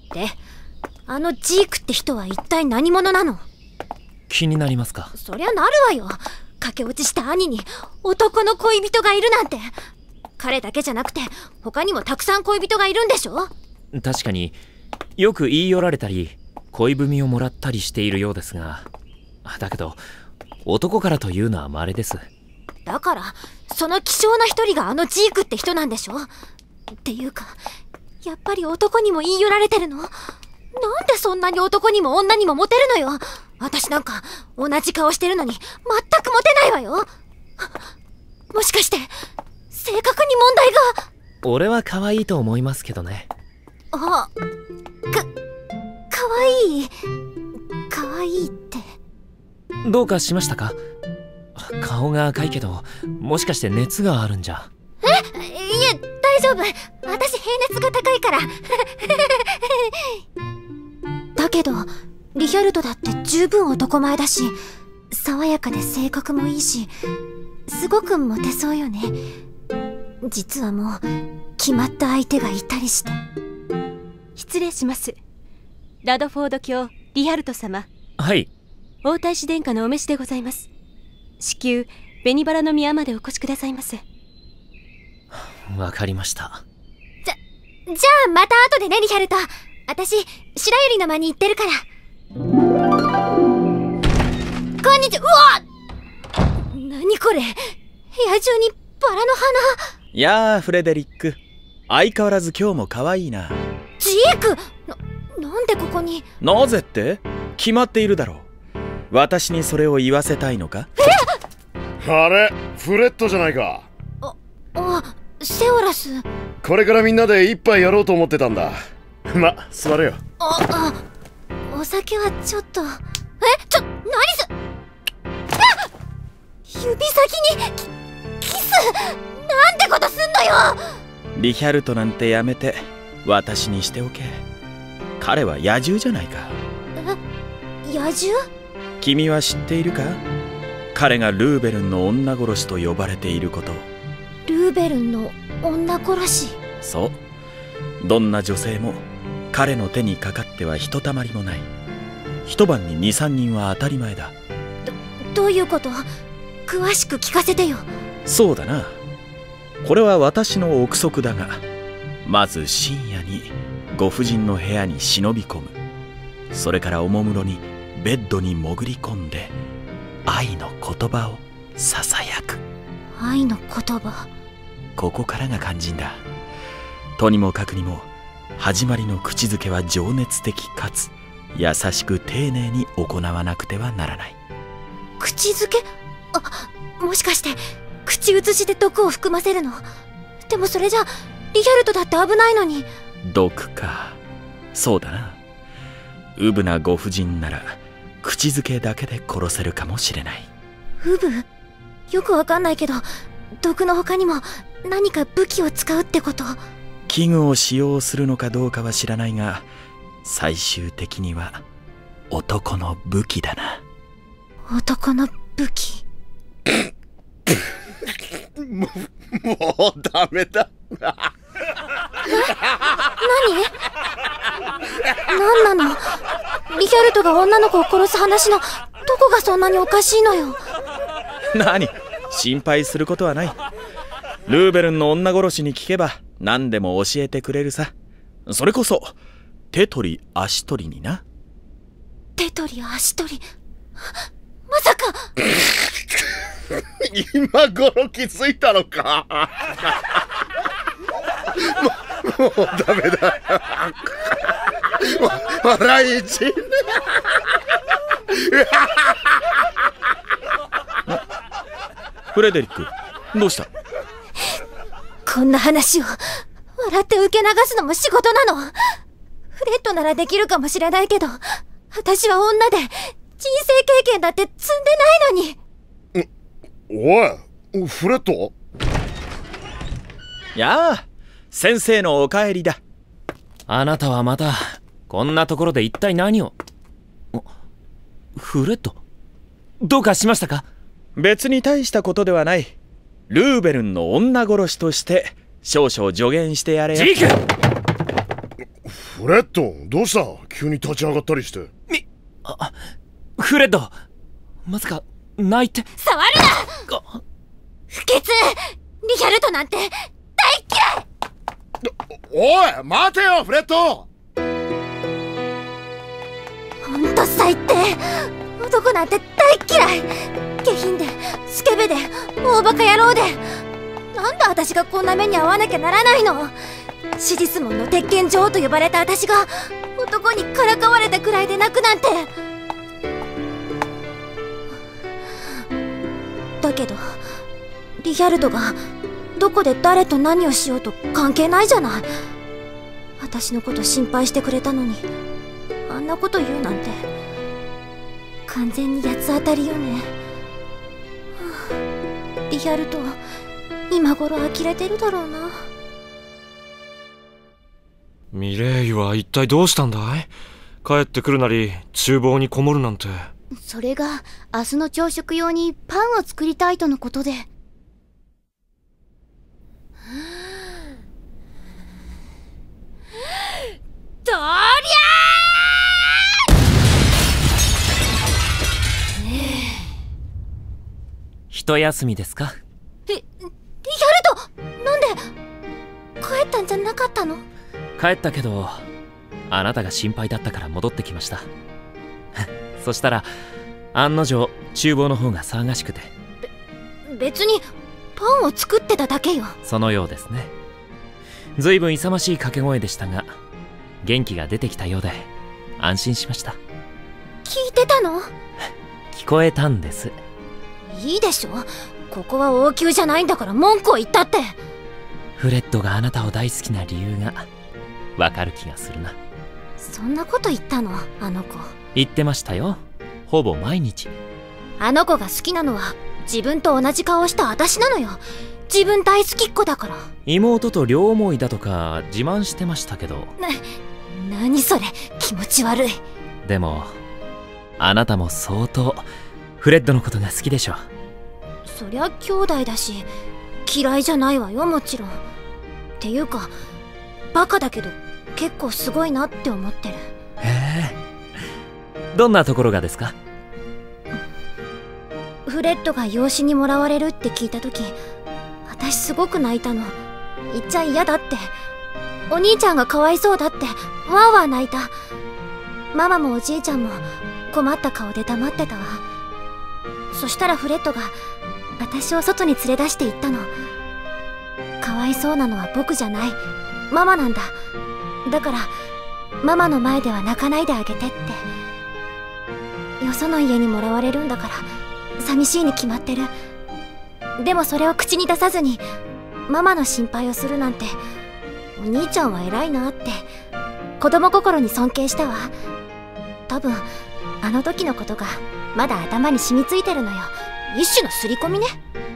で、あのジークって人は一体何者なの？ 気になりますか？ そりゃなるわよ。駆け落ちした兄に男の恋人がいるなんて。彼だけじゃなくて他にもたくさん恋人がいるんでしょ？ 確かによく言い寄られたり恋文をもらったりしているようですが、だけど男からというのは稀です。 だからその希少な一人があのジークって人なんでしょ？っていうか、やっぱり男にも言い寄られてるの？なんでそんなに男にも女にもモテるのよ。私なんか同じ顔してるのに全くモテないわよ。もしかして性格に問題が？ 俺は可愛いと思いますけどね。 可愛い可愛いって。 どうかしましたか？顔が赤いけど、もしかして熱があるんじゃ？ いえ、大丈夫。私平熱が高いから。だけどリヒャルトだって十分男前だし、爽やかで性格もいいし、すごくモテそうよね。実はもう決まった相手がいたりして。 失礼します。ラドフォード卿リヒャルト様。 はい。 王太子殿下のお召しでございます。至急紅バラの宮までお越しくださいませ。 わかりました。 じゃあまた後でね、リヒャルト。私白百合の間に行ってるから。こんにちは。うわっ、何これ、部屋中にバラの花。 やあフレデリック、相変わらず今日も可愛いな。 ジーク、なんでここに？ なぜって決まっているだろう。私にそれを言わせたいのか？ あれ、フレットじゃないか。 セオラス。 これからみんなで一杯やろうと思ってたんだ。ま、座れよ。 お酒はちょっと。何す？指先にキス？なんてことすんのよ。 リヒャルトなんてやめて私にしておけ。彼は野獣じゃないか。 野獣？ 君は知っているか？彼がルーベルンの女殺しと呼ばれていること。 ルーベルンの女殺し？ そう。どんな女性も彼の手にかかってはひとたまりもない。一晩に2、3人は当たり前だ。 どういうこと？詳しく聞かせてよ。 そうだな。これは私の憶測だが、まず深夜にご婦人の部屋に忍び込む。それからおもむろにベッドに潜り込んで愛の言葉をささやく。 愛の言葉。 ここからが肝心だ。とにもかくにも始まりの口づけは情熱的かつ優しく丁寧に行わなくてはならない。 口づけ？もしかして口移しで毒を含ませるの？でもそれじゃリヒャルトだって危ないのに。 毒か。そうだな。ウブなご婦人なら口づけだけで殺せるかもしれない。 ウブ？よくわかんないけど、毒の他にも何か武器を使うってこと？ 器具を使用するのかどうかは知らないが、最終的には男の武器だな。 男の武器。 もうダメだ。 何なの？リヒャルトが女の子を殺す話のどこがそんなにおかしいのよ。 何？心配することはない。ルーベルンの女殺しに聞けば何でも教えてくれるさ。それこそ手取り足取りにな。 手取り足取り。まさか。 今頃気づいたのか。もうダメだ。笑いちん。 フレデリック、どうした？ こんな話を笑って受け流すのも仕事なの？フレットならできるかもしれないけど、私は女で人生経験だって積んでないのに。 おい、フレット？ やあ、先生のお帰りだ。 あなたはまたこんなところで一体何を？フレット、どうかしましたか？ 別に大したことではない。ルーベルンの女殺しとして少々助言してやれよ。 ジーク！ フフレッド、どうした？急に立ち上がったりして。 フレッド、まさか泣いて。 触るな！不潔！リヒャルトなんて大嫌い！ おい、待てよフレッド！ ほんと最低！男なんて大嫌い！下品でスケベで大バカ野郎で、なんで私がこんな目に遭わなきゃならないの？シリスモンの鉄拳女王と呼ばれた私が男にからかわれたくらいで泣くなんて。だけどリヒャルトがどこで誰と何をしようと関係ないじゃない。私のこと心配してくれたのにあんなこと言うなんて完全に八つ当たりよね。リヒャルト今頃呆れてるだろうな。 ミレイユは一体どうしたんだい？帰ってくるなり厨房にこもるなんて。 それが明日の朝食用にパンを作りたいとのことで。 とりゃ一休みですか？ リヒャルト、なんで帰ったんじゃなかったの？ 帰ったけどあなたが心配だったから戻ってきましたそしたら案の定厨房の方が騒がしくて。 別にパンを作ってただけよ。 そのようですね。ずいぶん勇ましい掛け声でしたが元気が出てきたようで安心しました。 聞いてたの？ 聞こえたんです。 いいでしょ、ここは王宮じゃないんだから文句を言ったって。 フレッドがあなたを大好きな理由がわかる気がするな。 そんなこと言ったの？あの子言ってましたよ、ほぼ毎日。 あの子が好きなのは自分と同じ顔した私なのよ。自分大好きっ子だから。 妹と両思いだとか自慢してましたけど。 何それ、気持ち悪い。 でもあなたも相当フレッドのことが好きでしょ。 そりゃ兄弟だし嫌いじゃないわよ、もちろん。っていうかバカだけど結構すごいなって思ってる。 へえ、どんなところがですか？ フレッドが養子にもらわれるって聞いた時私すごく泣いたの。言っちゃ嫌だって、お兄ちゃんがかわいそうだってわーわー泣いた。ママもおじいちゃんも困った顔で黙ってたわ。そしたらフレッドが私を外に連れ出して行ったの。かわいそうなのは僕じゃない、ママなんだ。だからママの前では泣かないであげてって。よその家にもらわれるんだから寂しいに決まってる。でもそれを口に出さずにママの心配をするなんて、お兄ちゃんは偉いなって子供心に尊敬したわ。多分あの時のことがまだ頭に染みついてるのよ。一種の刷り込みね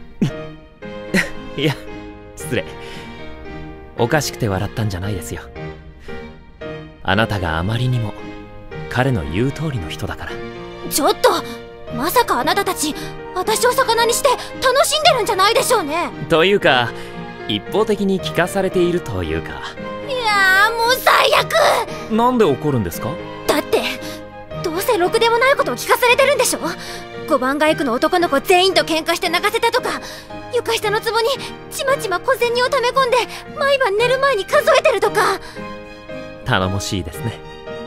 いや失礼、おかしくて笑ったんじゃないですよ。あなたがあまりにも彼の言う通りの人だから。 ちょっと、まさかあなたたち私を魚にして楽しんでるんじゃないでしょうね。 というか一方的に聞かされているというか。 いやーもう最悪。 なんで怒るんですか？ だってどうせろくでもないことを聞かされてるんでしょ。5番街区の男の子全員と喧嘩して泣かせたとか、床下の壺にちまちま小銭を溜め込んで毎晩寝る前に数えてるとか。 頼もしいですね。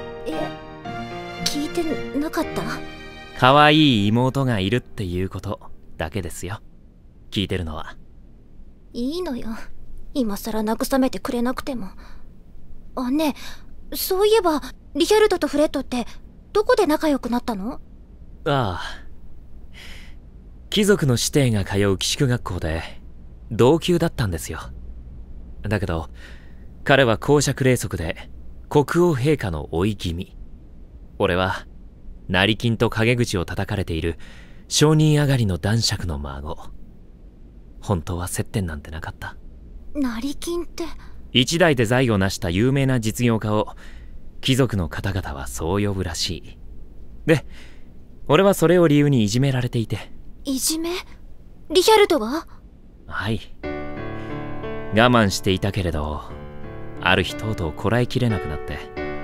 聞いてなかった？ 可愛い妹がいるっていうことだけですよ、聞いてるのは。 いいのよ、今さら慰めてくれなくても。あ、ねえ、そういえばリヒャルトとフレッドってどこで仲良くなったの？ ああ、貴族の子弟が通う寄宿学校で同級だったんですよ。だけど彼は公爵霊族で国王陛下の甥君、俺は成金と陰口を叩かれている商人上がりの男爵の孫。本当は接点なんてなかった。 成金って一代で財を成した有名な実業家を貴族の方々はそう呼ぶらしい。で俺はそれを理由にいじめられていて。 いじめ？リヒャルトが？ はい、我慢していたけれどある日とうとうこらえきれなくなって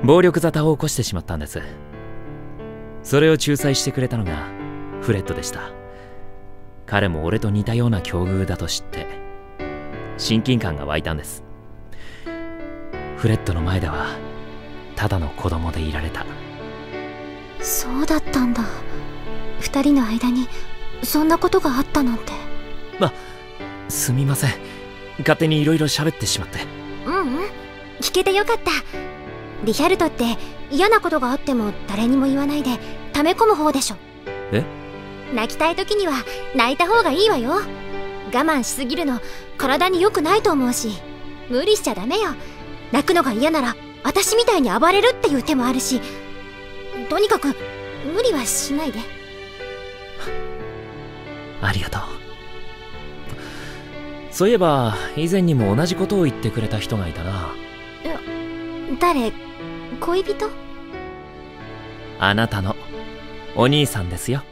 暴力沙汰を起こしてしまったんです。それを仲裁してくれたのがフレッドでした。彼も俺と似たような境遇だと知って親近感が湧いたんです。フレッドの前ではただの子供でいられた。 そうだったんだ。二人の間にそんなことがあったなんて。 すみません、勝手にいろいろ喋ってしまって。 聞けてよかった。リヒャルトって嫌なことがあっても誰にも言わないで溜め込む方でしょ。 え？ 泣きたい時には泣いた方がいいわよ。我慢しすぎるの体に良くないと思うし、無理しちゃダメよ。泣くのが嫌なら私みたいに暴れるっていう手もあるし、とにかく無理はしないで。 ありがとう。そういえば以前にも同じことを言ってくれた人がいたな。 誰？恋人？ あなたのお兄さんですよ。